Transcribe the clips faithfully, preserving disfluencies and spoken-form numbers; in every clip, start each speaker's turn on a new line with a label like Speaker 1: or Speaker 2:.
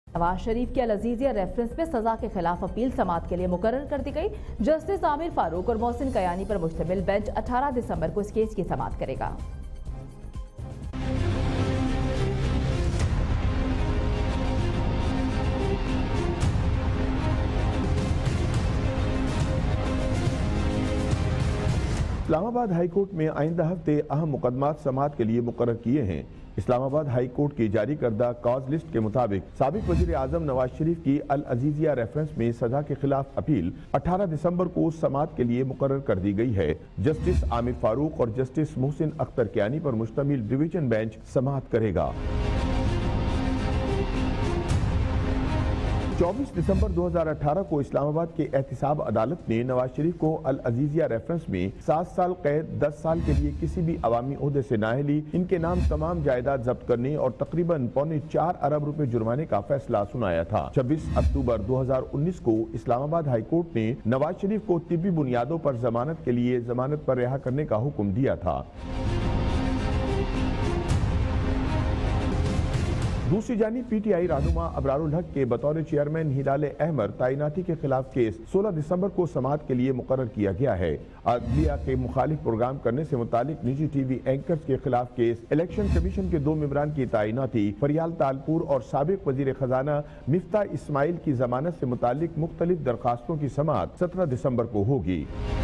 Speaker 1: نواز شریف کی العزیزیہ ریفرنس میں سزا کے خلاف اپیل سماعت کے لیے مقرر کر دی گئی۔ جسٹس عامر فاروق اور محسن کیانی پر مشتمل بینچ اٹھارہ دسمبر کو اس کیس کی سماعت کرے گا۔
Speaker 2: اسلام آباد ہائی کورٹ میں آئندہ ہفتے اہم مقدمات سماعت کے لیے مقرر کیے ہیں۔ اسلام آباد ہائی کورٹ کی جاری کردہ کاز لسٹ کے مطابق سابق وزیر اعظم نواز شریف کی العزیزیہ ریفرنس میں سزا کے خلاف اپیل اٹھارہ دسمبر کو سماعت کے لیے مقرر کر دی گئی ہے۔ جسٹس عامر فاروق اور جسٹس محسن اختر کیانی پر مشتمل ڈویژن بینچ سماعت کرے گا۔ چوبیس دسمبر دو ہزار اٹھارہ کو اسلام آباد کے احتساب عدالت نے نواز شریف کو العزیزیہ ریفرنس میں سات سال قید دس سال کے لیے کسی بھی عوامی عہدے سے نااہلی، ان کے نام تمام جائیداد ضبط کرنے اور تقریباً پونے چار ارب روپے جرمانے کا فیصلہ سنایا تھا۔ چھبیس اکتوبر دو ہزار انیس کو اسلام آباد ہائی کورٹ نے نواز شریف کو طبی بنیادوں پر ضمانت کے لیے ضمانت پر رہا کرنے کا حکم دیا تھا۔ دوسری جانب پی ٹی آئی رہنما ابرار الحق کے بطور چیئرمین ہلال احمر تعیناتی کے خلاف کیس سولہ دسمبر کو سماعت کے لیے مقرر کیا گیا ہے۔ عدلیہ کے مخالف پروگرام کرنے سے متعلق نجی ٹی وی اینکرز کے خلاف کیس، الیکشن کمیشن کے دو ممبران کی تعیناتی، فریال تالپور اور سابق وزیر خزانہ مفتاح اسماعیل کی ضمانت سے متعلق مختلف درخواستوں کی سماعت سترہ دسمبر کو ہوگی۔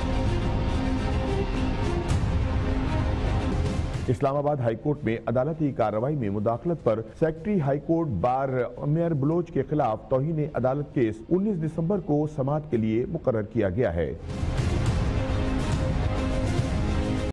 Speaker 2: اسلام آباد ہائی کورٹ میں عدالتی کارروائی میں مداخلت پر secretary high court bar Umar Baloch کے خلاف توہین عدالت کیس انیس دسمبر کو سماعت کے لیے مقرر کیا گیا ہے۔